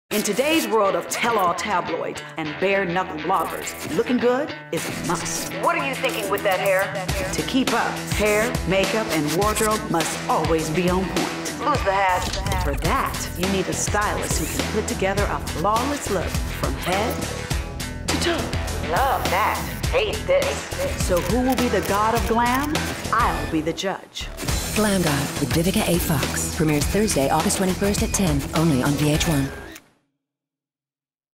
In today's world of tell-all tabloids and bare-knuckle bloggers, looking good is a must. What are you thinking with that hair? To keep up, hair, makeup, and wardrobe must always be on point. Who's the hat? For that, you need a stylist who can put together a flawless look from head to toe. Love that. Hate this. So who will be the god of glam? I'll be the judge. Glam God with Vivica A. Fox premieres Thursday, August 21st at 10, only on VH1.